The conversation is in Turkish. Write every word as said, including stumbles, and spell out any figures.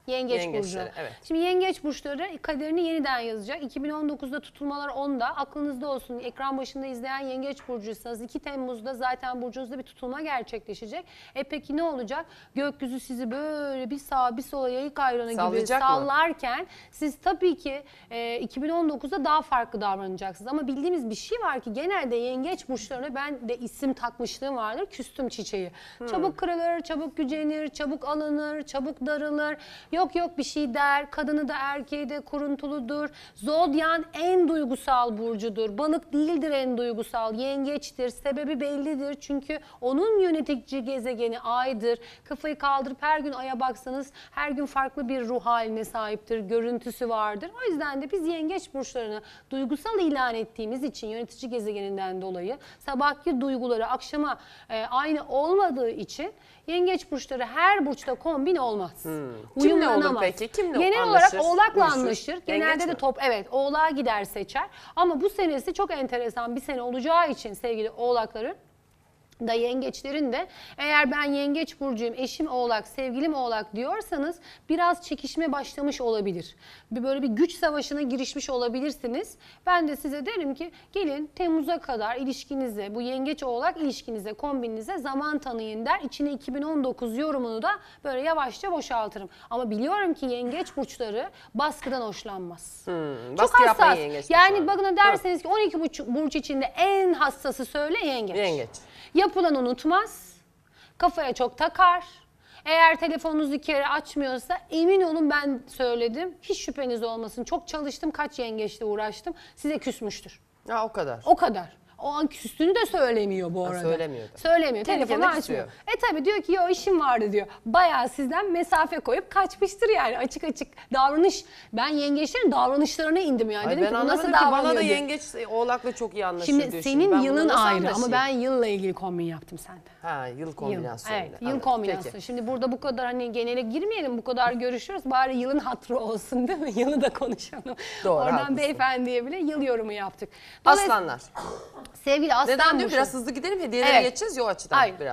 Yengeç Yengeçleri, burcu. evet. Şimdi yengeç burçları kaderini yeniden yazacak. iki bin on dokuzda tutulmalar onda. Aklınızda olsun, ekran başında izleyen yengeç burcuysanız iki Temmuz'da zaten burcunuzda bir tutulma gerçekleşecek. E peki ne olacak? Gökyüzü sizi böyle bir sağa bir sola yayık ayranı gibi Sallayacak mı? sallarken siz tabii ki e, iki bin on dokuzda daha farklı davranacaksınız. Ama bildiğimiz bir şey var ki genelde yengeç burçlarına ben de isim takmışlığım vardır. Küstüm çiçeği. Hmm. Çabuk kırılır, çabuk gücenir, çabuk alınır, çabuk darılır. Yok yok bir şey der, kadını da erkeği de kuruntuludur. Zodyan en duygusal burcudur. Balık değildir en duygusal, yengeçtir. Sebebi bellidir çünkü onun yönetici gezegeni aydır. Kafayı kaldırıp her gün aya baksanız her gün farklı bir ruh haline sahiptir, görüntüsü vardır. O yüzden de biz yengeç burçlarını duygusal ilan ettiğimiz için yönetici gezegeninden dolayı sabahki duyguları akşama e, aynı olmadığı için yengeç burçları her burçta kombin olmaz. Hmm. Kimle olur peki? Kimle Genel anlaşır? olarak Oğlak'la Uyuşur. anlaşır. Genelde Yengeç de mi? top evet Oğlak'a gider seçer. Ama bu senesi çok enteresan bir sene olacağı için sevgili Oğlakların da yengeçlerin de eğer ben yengeç burcuyum, eşim oğlak, sevgilim oğlak diyorsanız biraz çekişme başlamış olabilir. Bir böyle bir güç savaşına girişmiş olabilirsiniz. Ben de size derim ki gelin Temmuz'a kadar ilişkinize, bu yengeç oğlak ilişkinize, kombininize zaman tanıyın der. İçine iki bin on dokuz yorumunu da böyle yavaşça boşaltırım. Ama biliyorum ki yengeç burçları baskıdan hoşlanmaz. Hmm, Çok baskı yapmayın hassas. yengeç Yani burçlarına. bakın derseniz ki on iki burç içinde en hassası söyle yengeç. Yengeç. Yapılan unutmaz, kafaya çok takar. Eğer telefonunuzu bir kere açmıyorsa emin olun ben söyledim. Hiç şüpheniz olmasın. Çok çalıştım, kaç yengeçle uğraştım. Size küsmüştür. Ha, o kadar. O kadar. O an küstüğünü de söylemiyor bu arada. söylemiyor da. Söylemiyor. Kendi Telefonu kendine açmıyor. küsüyor. E tabii diyor ki yo işim vardı diyor. Bayağı sizden mesafe koyup kaçmıştır yani. Açık açık davranış. Ben yengeçlerin davranışlarına indim yani. Ay, Dedim ben ki bu anlamadım nasıl ki bana davranıyor da diye. yengeç e, oğlakla çok iyi anlaşır Şimdi diyor. senin Ben bunu yılın nasıl ayrı ama anlaşayım? ben yılla ilgili kombin yaptım sende. Ha, yıl kombinasyonu. Yıl, evet, yıl kombinasyonu. Şimdi burada bu kadar hani genele girmeyelim, bu kadar görüşüyoruz. Bari yılın hatırı olsun değil mi? Yılı da konuşalım. Doğru, Oradan haklısın. beyefendiye bile yıl yorumu yaptık. Dolayısıyla Aslanlar. sevgili aslan Neden diyor? burcu- Biraz hızlı gidelim, hediyelere Evet. geçeceğiz ya o açıdan Hayır. biraz.